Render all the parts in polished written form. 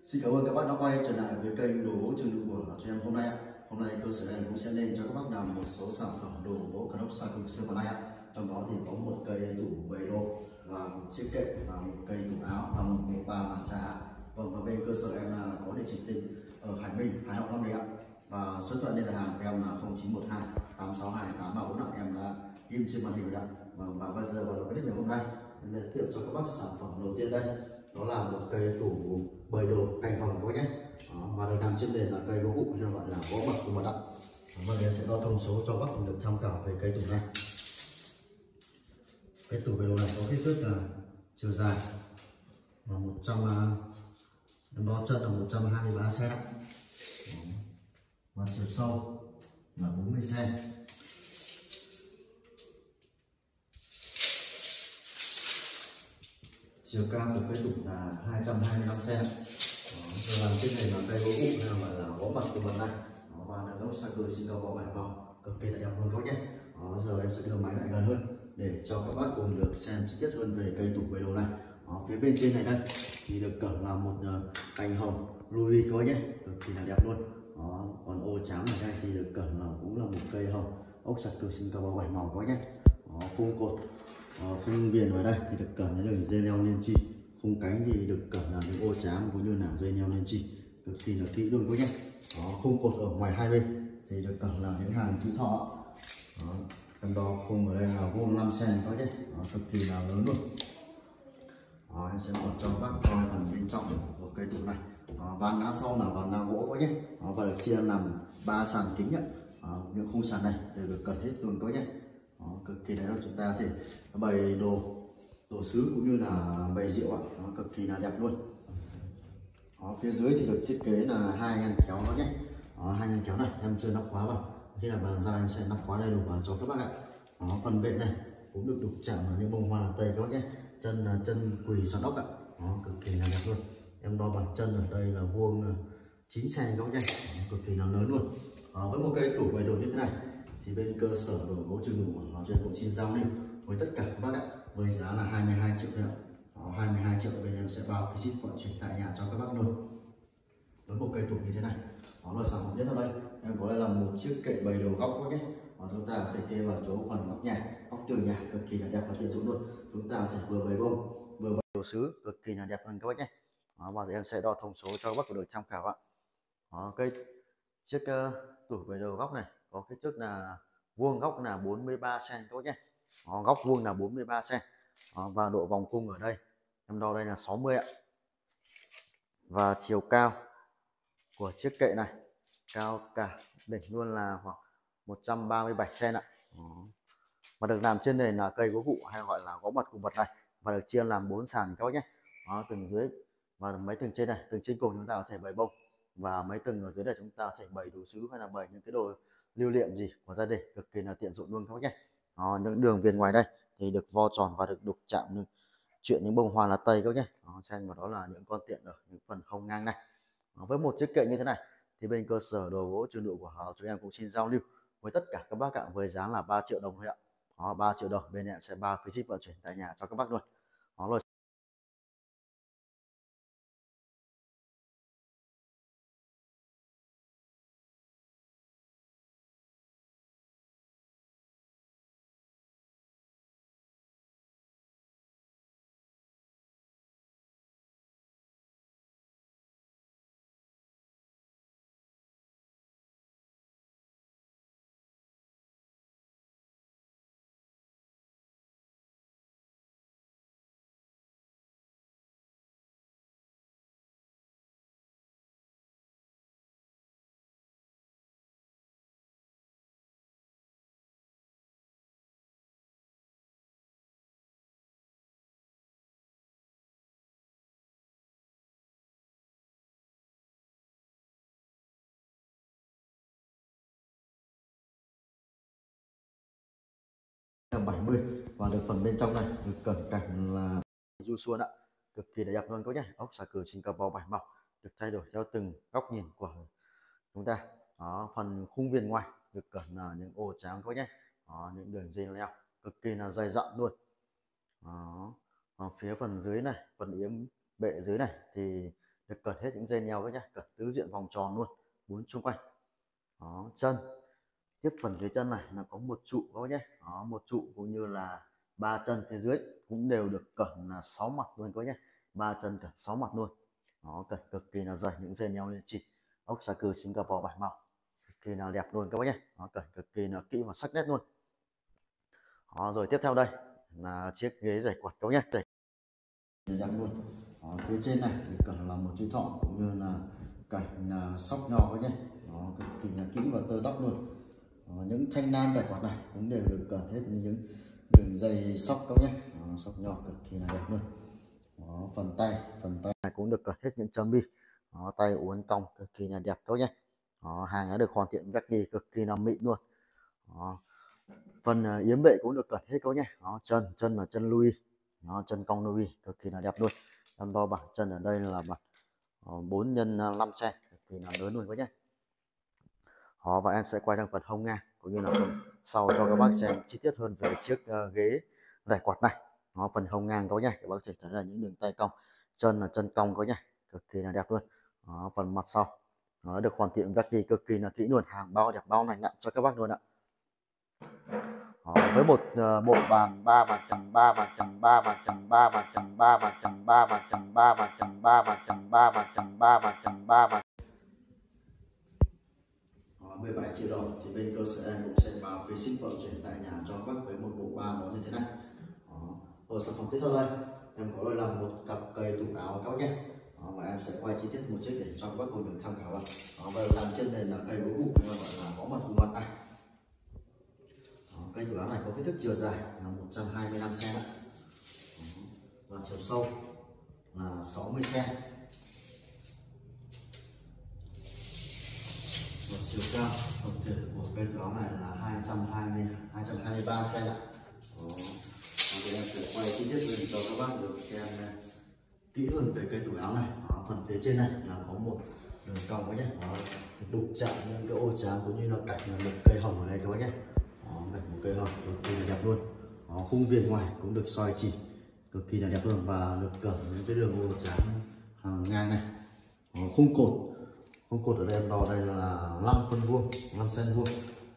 Xin cảm ơn các bác đã quay trở lại với kênh đồ gỗ Trường Nụ của cho em hôm nay ạ. Hôm nay cơ sở em cũng sẽ lên cho các bác làm một số sản phẩm đồ gỗ Canox Saku xưa còn này ạ. Trong đó thì có một cây tủ bày đồ và một chiếc kệ và một cây tủ áo và một bộ ba bàn trà. Vâng, và bên cơ sở em là có địa chỉ tỉnh ở Hải Minh, Hải Hậu, Long Bình ạ. Và số điện thoại liên lạc hàng của em là 0912 862 834 ạ. Em đã in trên màn hình rồi ạ. Vâng, và bây giờ vào đầu clip ngày hôm nay em giới thiệu cho các bác sản phẩm đầu tiên đây. Đó là một cây tủ bày đồ cành hồng các bác nhé. Và được làm trên nền là cây gỗ gụ hay gọi là gỗ mật của mật ạ. Và em sẽ đo thông số cho các bác được tham khảo về cây tủ này. Cái tủ bày đồ này có kích thước là chiều dài là 100, em đo chân là 123 cm và chiều sâu là 40 cm. Chiều cao của cây tủ là 225 cm. Làm trên này là cây gỗ gụ hay là gọi là gỗ mật của mình này. Và là gốc Saku Singapore bảy màu cực kỳ là đẹp luôn các bác nhé. Giờ em sẽ đưa máy lại gần hơn để cho các bác cùng được xem chi tiết hơn về cây tủ bày đồ này. Phía bên trên này đây thì được cẩn là một cành hồng Louis các bác nhé, cực kỳ là đẹp luôn. Còn ô trắng ở đây thì được cẩn là cũng là một cây hồng ốc Saku Singapore bảy màu các bác nhé. Khung cột khung viền vào đây thì được cẩn những đường dây leo liên chi, khung cánh thì được cẩn là những ô trám cũng như là dây leo liên chi cực kỳ là kỹ luôn các nhé. Khung cột ở ngoài hai bên thì được cẩn là những hàng chữ thọ. Em đo khung ở đây là vuông 5 cm các nhé, cực kỳ là lớn luôn. Em sẽ mở cho các bác coi phần bên trong của cây tủ này. Ván đá sau là ván đá gỗ các nhé, và được chia làm 3 sàn kính nhận. Những khung sàn này đều được cẩn hết luôn các nhé. Cực kỳ đấy là chúng ta có thể bày đồ sứ cũng như là bày rượu ạ, cực kỳ là đẹp luôn. Phía dưới thì được thiết kế là hai ngăn kéo đó nhé. Hai ngăn kéo này em chưa nắp khóa vào, khi là bàn giao em sẽ nắp khóa đầy đủ vào cho các bác ạ. Phần bệ này cũng được đục chạm vào những bông hoa là tây các bác nhé. Chân là chân quỳ xoắn ốc ạ, cực kỳ là đẹp luôn. Em đo bằng chân ở đây là vuông 9 cm các bác nhé, cực kỳ là lớn luôn. Với một cây tủ bày đồ như thế này thì bên cơ sở đồ gỗ Trường Nụ của cho em cũng xin giao lưu với tất cả các bác ạ với giá là 22 triệu thôi ạ. 22 triệu bên em sẽ bao phí ship vận chuyển tại nhà cho các bác luôn. Với một cây tủ như thế này, đó là sản phẩm nhất ở đây. Em có đây là một chiếc kệ bày đồ góc các nhé. Chúng ta có thể kê vào chỗ phần góc nhà, góc tường nhà, cực kỳ là đẹp và tiện dụng luôn. Chúng ta có thể vừa bày bông vừa bày đồ sứ, cực kỳ là đẹp hơn các bác nhé. Và em sẽ đo thông số cho các bác được tham khảo ạ. Cây chiếc tủ bày đồ góc này có kích thước là vuông góc là 43 cm các bác nhé. Góc vuông là 43 cm. Và độ vòng cung ở đây em đo đây là 60 ạ. Và chiều cao của chiếc kệ này cao cả đỉnh luôn là khoảng 137 cm ạ. Và được làm trên nền là cây gỗ gụ hay gọi là gỗ mật cùng vật này, và được chia làm 4 sàn các bác nhé. Tầng dưới và mấy tầng trên này, tầng trên cùng chúng ta có thể bày bông, và mấy tầng ở dưới này chúng ta có thể bày đồ sứ hay là bày những cái đồ lưu niệm gì của gia đình, cực kỳ là tiện dụng luôn các bác nhé. Những đường viền ngoài đây thì được vo tròn và được đục chạm chuyện những bông hoa lá tây các bác nhé. Xen vào đó là những con tiện ở những phần hông ngang này. Với một chiếc kệ như thế này thì bên cơ sở đồ gỗ Trường Nụ của chúng em cũng xin giao lưu với tất cả các bác ạ với giá là 3 triệu đồng thôi ạ. 3 triệu đồng bên em sẽ bao phí ship vận chuyển tại nhà cho các bác luôn. Rồi là 70 và được phần bên trong này được cẩn cảnh là du xuân ạ, cực kỳ đẹp luôn các nhé. Ốc Saku Singapore bảy màu được thay đổi theo từng góc nhìn của chúng ta. Phần khung viền ngoài được cẩn là những ô trắng các nhé. Những đường dây leo cực kỳ là dày dặn luôn. Phía phần dưới này, phần yếm bệ dưới này thì được cởi hết những dây neo các nhé, cởi tứ diện vòng tròn luôn, 4 xung quanh. Đó, chân tiếp phần phía chân này là có một trụ các nhé. Đó, một trụ cũng như là 3 chân phía dưới cũng đều được cởi là 6 mặt luôn các nhé, 3 chân cởi 6 mặt luôn. Đó, cởi cực kỳ là dày, những dây neo lên chỉ ốc xà cừ Singapore 7 màu, cực kỳ là đẹp luôn các bác nhé. Đó, cởi cực kỳ là kỹ và sắc nét luôn. Đó, rồi tiếp theo đây là chiếc ghế giải quạt các nhé, đẹp luôn. Đó, phía trên này thì cần là một chữ thọ cũng như là cảnh là sóc nho các nhé. Đó, cực kỳ là kỹ và tơ tóc luôn. Đó, những thanh nan giải quạt này cũng đều được cẩn hết những đường dây sóc các nhé. Đó, sóc nho cực kỳ là đẹp luôn. Đó, phần tay này cũng được cẩn hết những chấm bi. Đó, tay uốn cong cực kỳ là đẹp các nhé. Đó, hàng đã được hoàn thiện vách đi cực kỳ là mịn luôn. Đó, phần yếm bệ cũng được cẩn hết các nhé. Đó, chân là chân Louis. Đó, chân cong Louis cực kỳ là đẹp luôn. Em đo bảng chân ở đây là bảng 4 x 5 cm, cực kỳ là lớn luôn các nhé. Đó, và em sẽ quay sang phần hông ngang cũng như là phần sau cho các bác xem chi tiết hơn về chiếc ghế giải quạt này. Nó phần hông ngang các nhé, các bác có thể thấy là những đường tay cong, chân là chân cong các nhé, cực kỳ là đẹp luôn. Đó, phần mặt sau nó được hoàn thiện vách đi cực kỳ là kỹ luôn, hàng bao đẹp bao lành lặn cho các bác luôn ạ. Đó, với một bộ bàn 3 bàn chằm 3 bàn chằm 3 bàn chằm 3 bàn chằm 3 bàn chằm 3 bàn chằm 3 bàn chằm 3 bàn chằm 3 bàn chằm 3 bàn chằm 3 bàn 17 triệu đồng thì bên cơ sở em cũng sẽ báo phí ship vận chuyển tại nhà cho các bác với một bộ ba món như thế này. Đó. Rồi sản phẩm tiếp theo đây em có đây là một cặp cây tủ áo các bác nhé. Đó, và em sẽ quay chi tiết một chiếc để cho các bác cùng được tham khảo. Đó, và làm trên nền là cây gỗ gụ gọi là gõ mặt củ mặt này. Đó, cây tủ áo này có kích thước chiều dài là 125 cm và chiều sâu là 60 cm. Một chiều cao tổng thể của cây tủ áo này là 223 cm. Thì em sẽ quay chi tiết lên cho các bác được xem kỹ hơn về cây tủ áo này. Đó, phần phía trên này là có một đường cong các nhé, đục chạm những cái ô tràm cũng như là cạnh là một cây hồng ở đây các bác nhé. Cạnh một cây hồng cực kỳ là đẹp luôn. Đó, khung viền ngoài cũng được soi chỉ cực kỳ là đẹp luôn và được cẩm những cái đường ô tràm hàng ngang này. Đó, khung cột ở đây em đo đây là 5 phân vuông, 5 cm vuông.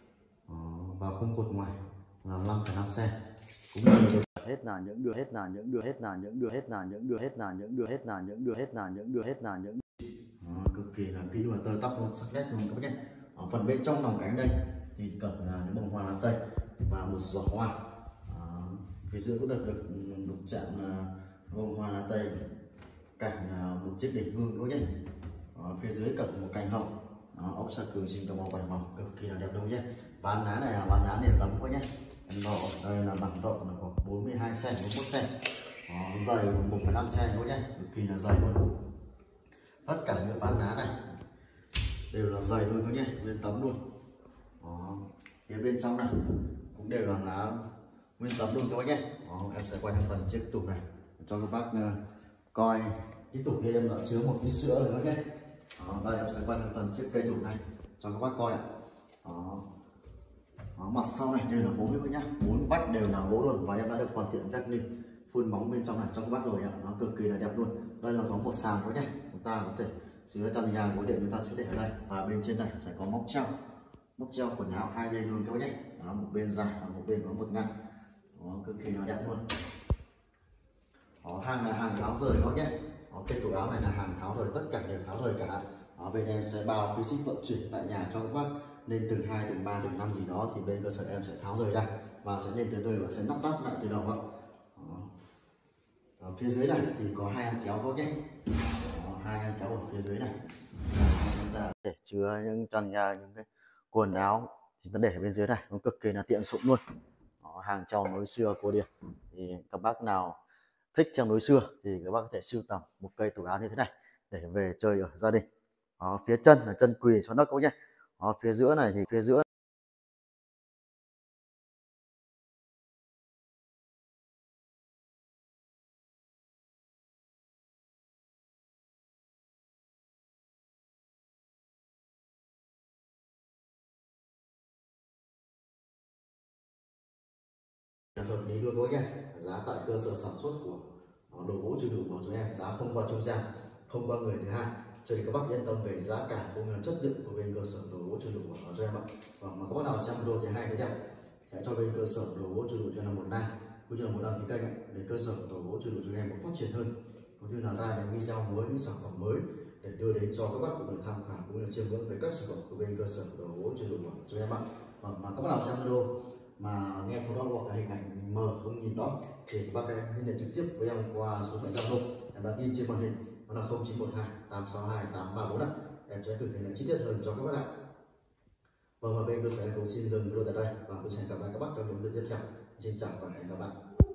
Và khung cột ngoài là 5,5 cm. Cũng như hết là những đưa hết là những đưa hết là những đưa hết là những đưa hết là những đưa hết là những đưa hết là những đưa hết là những cực kỳ là kỹ và tơ tóc luôn, sắc nét luôn các bác nhé. Ở phần bên trong lòng cánh đây thì cần là những bông hoa lan tây và một giỏ hoa. Phía dưới cũng được đục chạm là bông hoa lan tây, cạnh một chiếc đỉnh hương các bác nhé. Phía dưới cần một cành hồng. Ốc xà cừ Singapore 7 màu cực kỳ là đẹp luôn nhé. Ván đá này là ván đá nền tấm các nhé. Độ đây là bằng độ là khoảng 42 cm, 41 cm. Dày 1,5 cm các nhé, cực kỳ là dày luôn. Tất cả những ván đá này đều là dày luôn các nhé, nguyên tấm luôn. Đó. Phía bên trong này cũng đều là lá nguyên tấm luôn các bác nhé. Đó. Em sẽ quay sang phần chiếc tủ này cho các bác coi. Cái tủ kia em đã chứa một ít sữa rồi các nhé. Đây em sẽ quay sang phần chiếc cây tủ này cho các bác coi ạ. Đó. Đó, mặt sau này đều là gỗ hết nhá, 4 vách đều là gỗ luôn và em đã được hoàn thiện vách lên phun bóng bên trong này cho các bác rồi ạ. Nó cực kỳ là đẹp luôn. Đây là có một sàn thôi nhé, chúng ta có thể dưới chăn ga gối điện chúng ta sẽ để ở đây và bên trên này sẽ có móc treo quần áo hai bên luôn các bác nhé. Đó, một bên dài và một bên có một ngăn. Đó, cực kỳ là đẹp luôn. Đó, hàng là hàng tháo rời các nhé. Đó, cây tủ áo này là hàng tháo rời, tất cả đều tháo rời cả. Đó, bên em sẽ bao phí ship vận chuyển tại nhà cho các bác. Lên tầng 2, tầng 3, tầng 5 gì đó thì bên cơ sở em sẽ tháo rời ra và sẽ lên tới nơi và sẽ lắp ráp lại từ đầu ạ. Ở phía dưới này thì có hai ngăn kéo các nhé. Hai ngăn kéo ở phía dưới này chúng ta để chứa những chăn ga, những cái quần áo thì ta để ở bên dưới này, nó cực kỳ là tiện dụng luôn. Đó, hàng treo nối xưa cổ điển thì các bác nào thích treo nối xưa thì các bác có thể sưu tầm một cây tủ áo như thế này để về chơi ở gia đình. Đó, phía chân là chân quỳ cho đất các nhé. Đó, phía giữa này thì phía giữa hợp lý luôn các nhé. Giá tại cơ sở sản xuất của đồ gỗ Trừ Đủ của chúng em, giá không qua trung gian. không qua người thứ hai, cho nên các bác yên tâm về giá cả cũng như là chất lượng của bên cơ sở đồ gỗ chuyên dụng của nó cho em ạ. Mà các bác nào xem video thì hay thế đẹp hãy cho bên cơ sở đồ gỗ chuyên dụng cho em một like cũng như là một đăng ký kênh để cơ sở đồ gỗ chuyên dụng cho em phát triển hơn, cũng như là ra những video mới, những sản phẩm mới để đưa đến cho các bác cùng tham khảo cũng như là chiêm ngưỡng về các sản phẩm của bên cơ sở đồ gỗ chuyên dụng cho em ạ. Mà các bác nào xem video mà nghe không rõ hoặc là hình ảnh mờ không nhìn rõ thì các bác liên hệ trực tiếp với em qua số điện thoại Zalo em đã ghi trên màn hình, đó là 0912 862 834 ạ. Em sẽ gửi hình ảnh chi tiết hơn cho các bác ạ. Và bên cơ sở em cũng xin dừng video tại đây và tôi sẽ hẹn gặp lại các bác trong những video tiếp theo. Xin chào và hẹn gặp lại.